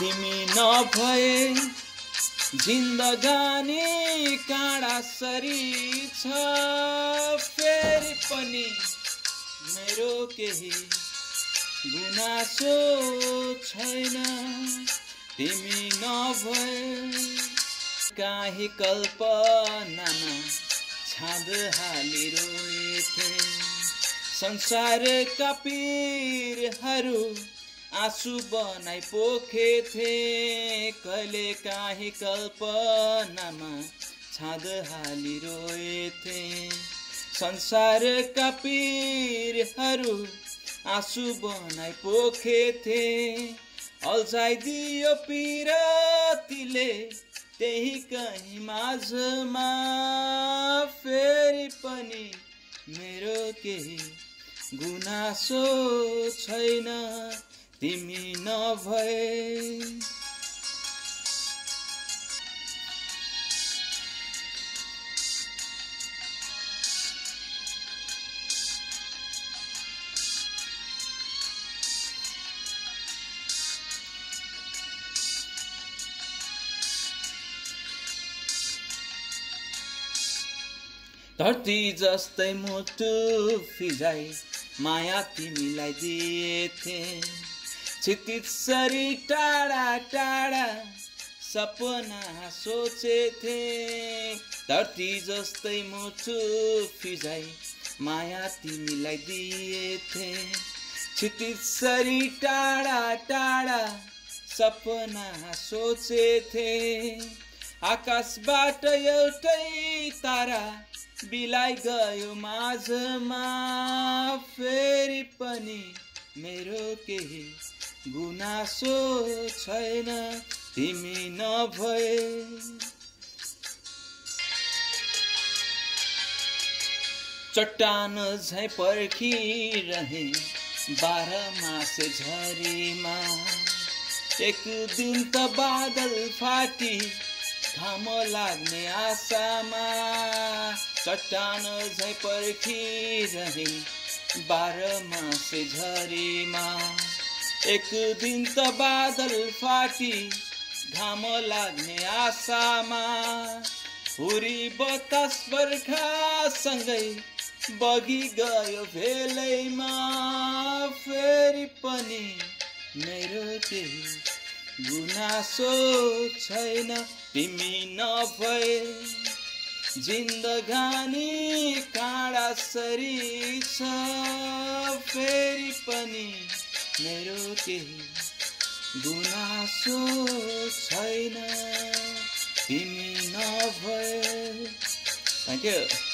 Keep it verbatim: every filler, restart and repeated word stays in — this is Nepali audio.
तिमी नभए जिन्दगानी काँडा सरी छ। फेरि पनि मेरो केही गुनासो छैन तिमी नभए। काहीँ कल्पनामा छाँद हाली रोएथे संसारका पीरहरू आँसु बनाई पोखेथे। कहिले काहीँ कल्पनामा छाँद हाली रोएथे संसारका पीरहरू आँसु बनाई पोखेथे। अल्झाइदियो पिरतीले त्यही कहीँ माझमा। फेरि पनि मेरो केही गुनासो छैन तिमी नभए। धरती जस्तै मुटु फिजाई माया तिमीलाई दिएथे। क्षितिजसरी टाढा टाढा सपना सोचेथे। धरती जस्तै मुटु फिजाई माया तिमीलाई दिएथे। क्षितिजसरी टाढा टाढा सपना सोचेथे। आकाशबाट एउटै तारा बिलाइ गयो माझमा। फेरि पनि मेरो केही गुनासो छैन तिमी नभए। चट्टान झैं पर्खिरहे बाह्र मासे झरीमा। एक दिन त बादल फाटी घाम लाग्ने आशामा। चट्टान झैं पर्खिरहे बाह्र मासे झरीमा। एक दिन त बादल फाटी घाम लाग्ने आशामा। हुरी बतास बर्खासँगै बगी गयो भेलैमा। फेरि पनि मेरो केही गुनासो छैन तिमी नभए। जिन्दगानी काँडा सरी छ। फेरि पनि मेरो केही गुनासो छैन तिमी नभए। Thank you.